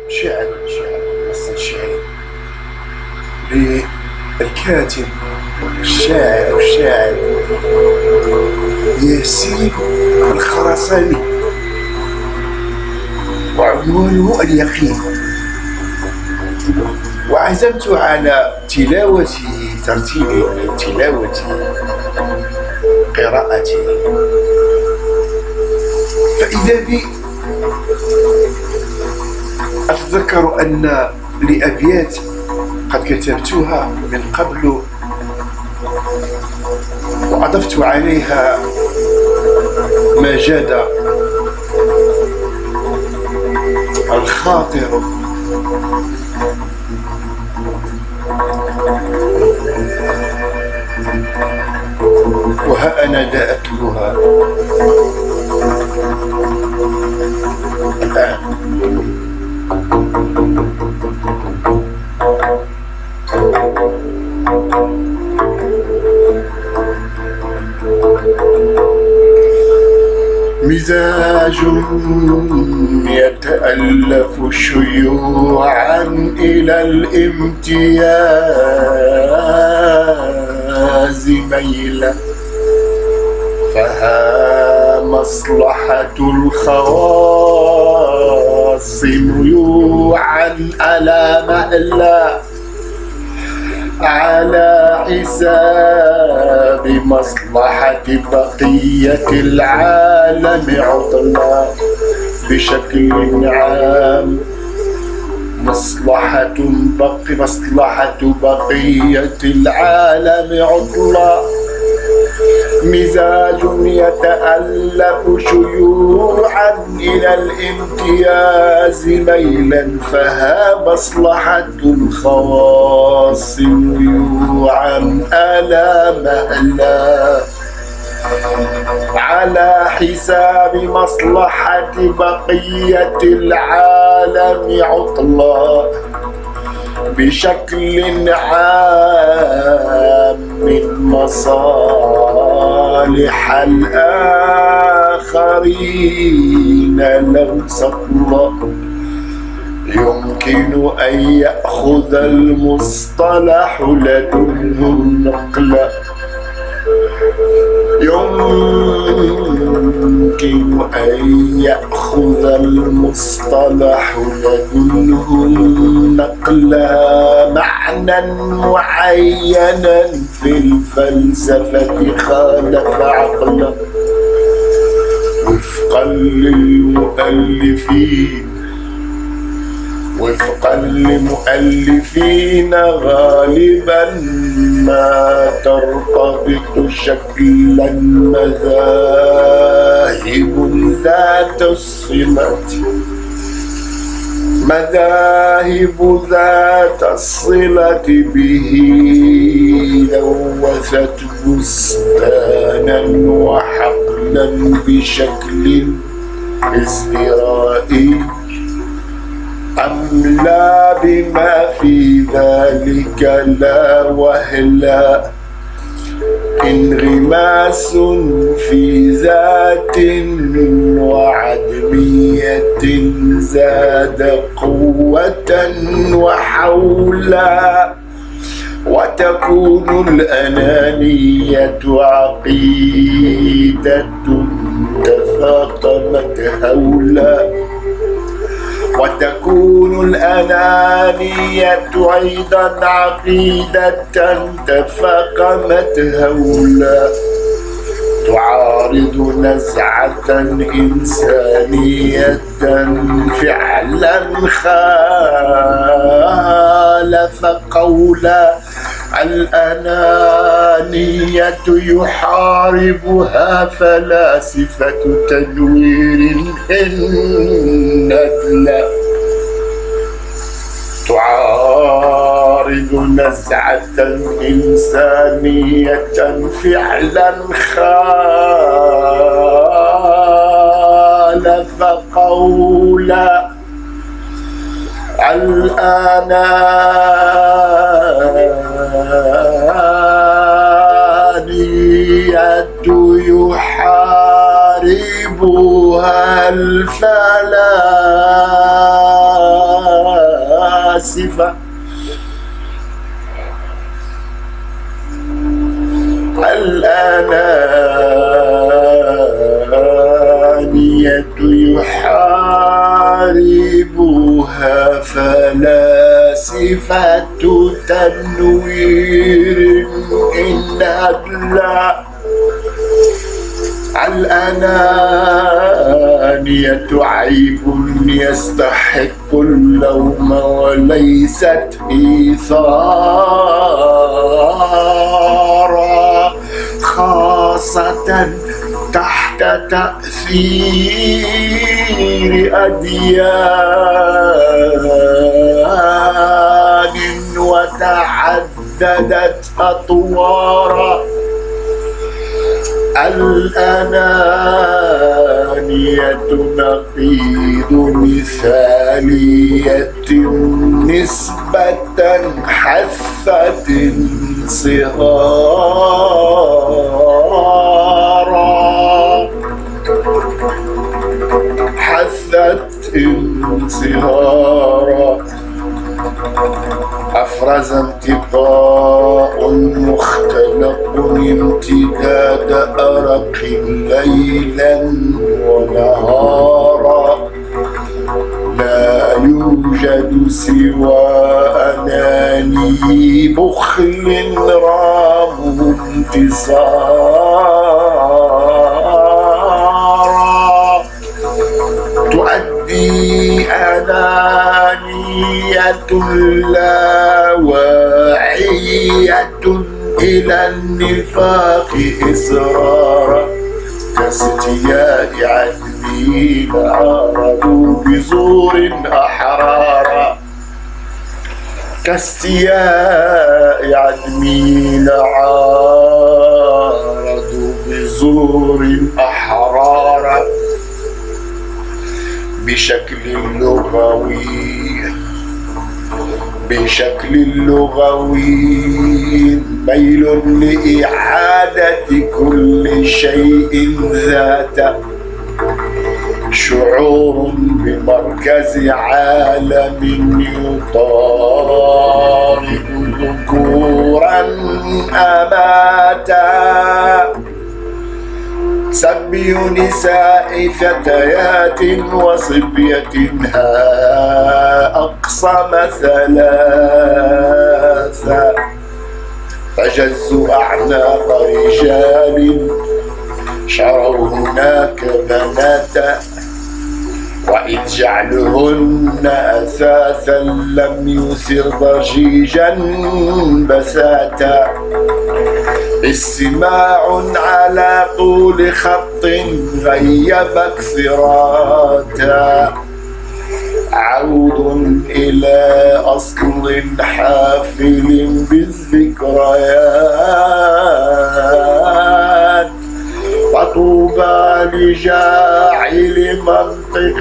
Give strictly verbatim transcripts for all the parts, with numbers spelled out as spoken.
شعر شعر نص شعري للكاتب الشاعر والشاعر ياسين الخراساني، وعنوانه اليقين. وعزمت على تلاوته، ترتيبه، تلاوته، قراءته، فإذا بي أتذكر أن لأبيات قد كتبتها من قبل وأضفت عليها ما جاد الخاطر وها أنا لا أتلوها الآن. مزاج يتألف شيوعا إلى الامتياز ميلا، فها مصلحة الخواص ميوعا على مهلا، على حساب مصلحة بقية العالم عطلا بشكل عام. مصلحة بقي مصلحة بقية العالم عطلا، مزاج يتألف شيوعا إلى الامتياز ميلا، فها مصلحة الخواص ميوعا ألا مهلا، على حساب مصلحة بقية العالم عطلا بشكل عام من مصالح الآخرين لو سطلا. يمكن أن يأخذ المصطلح لدنهم نقلا، يمكن أن يأخذ المصطلح لدنهم نقلا، معنى معينا في الفلسفة خالف عقلا، وفقا للمؤلفين وفقا لمؤلفين غالبا ما ترتبط شكلا مذاهب ذات الصلة مذاهب ذات الصلة به لوثت بستانا وحقلا بشكل ازدرائي، أم لا بما في ذلك لا وهلا انغماس في ذات وعدمية زاد قوة وحولا، وتكون الأنانية عقيدة تفاقمت هولا، وتكون الأنانية أيضا عقيدة تفاقمت هولا، تعارض نزعة إنسانية فعلا خالف قولا. الأنانية يحاربها فلاسفة تنوير الندلة، تعارض نزعة إنسانية فعلا خالف قولا. الأنانية يحاربها الفلاسفة صفة. الأنانية يحاربها فلاسفة تنوير إن أدلى. الأنانية عيب يستحق اللوم وليست إيثارا، خاصة تحت تأثير أديان وتعددت أطوارا. الأنانية نقيض مثالية نسبة حثت انصهارا، حثت انصهارا. أفرز انتقاء مختلق امتداد أرق ليلا ونهارا، لا يوجد سوى أناني بخل راموا انتصارا. تؤدي أنانية لا واعية إلى النفاق إصرارا، كاستياء عدمين عارضوا بزور أحرارا، كاستياء عدمين عارضوا بزور أحرارا. بشكل لغوي بشكل لغوي ميل لإعادة كل شيء ذاته، شعور بمركز عالم يطارد ذكورا أماتا، سبي نساء فتيات وصبية ها أقسم ثلاثة، فجزوا أعناق رجال شروا هناك بناتا، وإذ جعلهن أثاثا لم يثر ضجيجا بساتا. استماع على طول خط غيب اكثراتا، عود إلى أصل حافل بالذكريات، فطوبى لجاعل منطق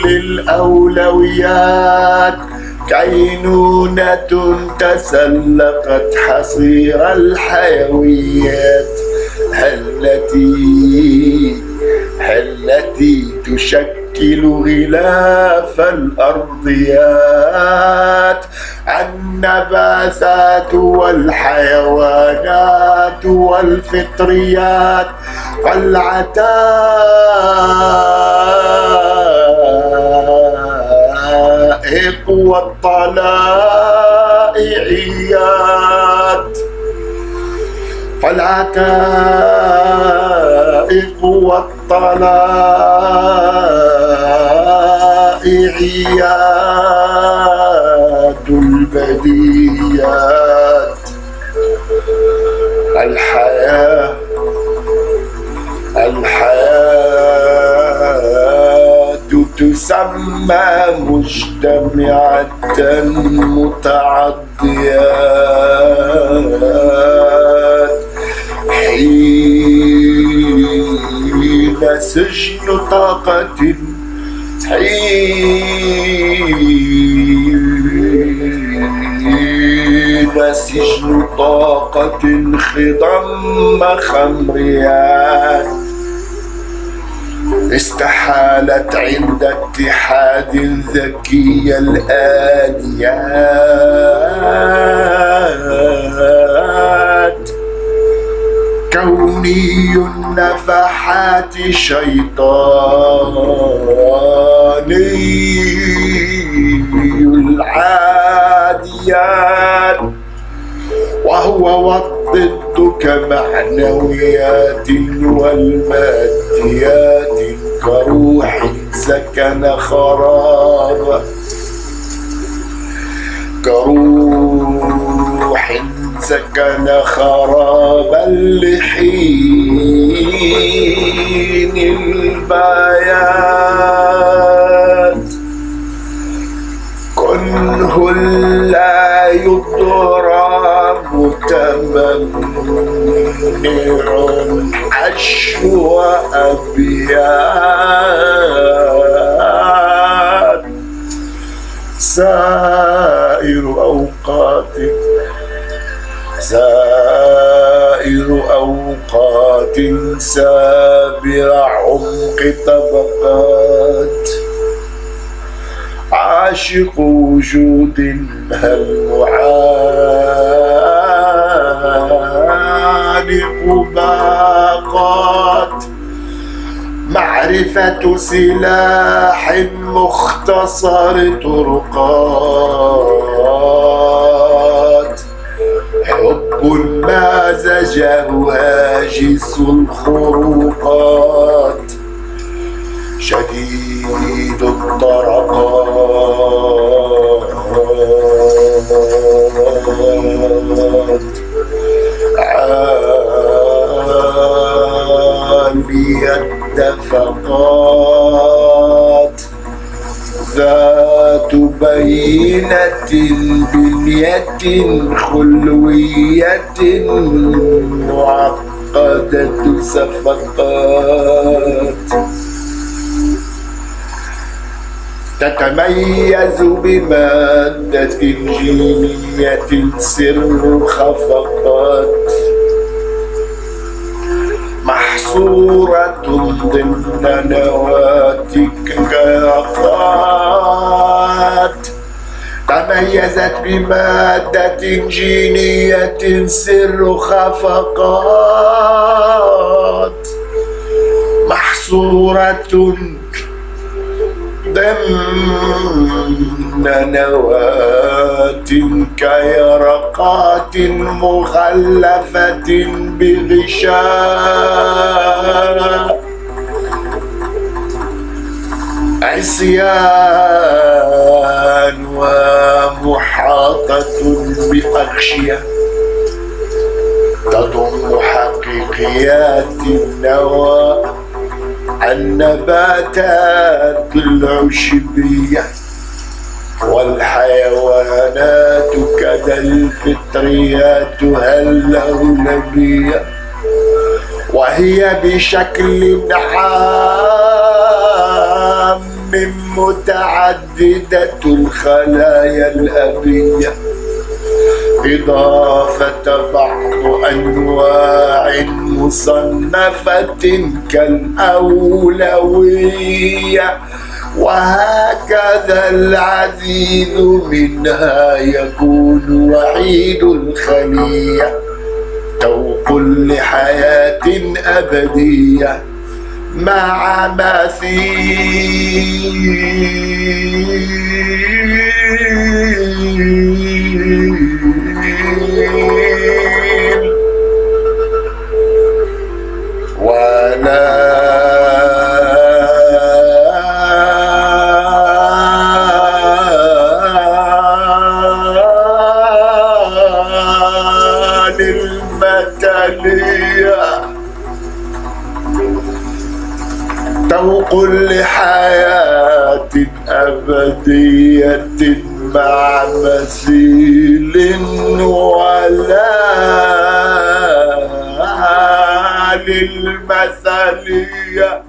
للأولويات، كينونة تسلقت حصير الحيويات، التي التي تشكل غلاف الأرضيات، النباتات والحيوانات والفطريات، فالعتائق والطلائعيات، فالعتائق والطلائعيات البديهيات. الحياة الحياة تسمى مجتمعة متعديات، حين سجن طاقة حين سجن طاقة خضم خمريات، استحالت عند اتحاد ذكي الآليات كوني النفحات شيطاني العاديات، وهو والضد كمعنويات والماديات كروح سكن خرابا كروح سكن خرابا لحين البيات، كنه لا يضرى متمنع حشو أبيات، سائر أوقاتك سائر أوقات سابر عمق طبقات، عاشق وجود هل معانق باقات، معرفة سلاح مختصر طرقات، حب ما زجه هاجس الخروقات، شديد الطرقات، عالي الدفقات، ذات بينة بنية خلوية معقدة صفقات، تتميز بمادة جينية سر خفقات، محصورة ضمن نواة كيقات، تميزت بمادة جينية سر خفقات، محصورة ضمن نواة كيرقات مخلفة بغشاء، عصيان ومحاطة بأغشية تضم حقيقيات النوى، النباتات العشبية والحيوانات كذا الفطريات اللولبية، وهي بشكل عام متعددة الخلايا الأبية، إضافة بعض أنواع مصنفة كالأولوية، وهكذا العزيز منها يكون وحيد الخلية، توق لحياة أبدية مع مثيل ولا للمثالية، توق لحياة أبدية مع مثيل ولا للمثالية.